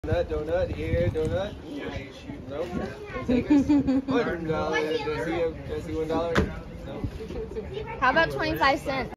Donut here, donut. Nope. Takers. $100. Does he $1? No. How about 25 cents?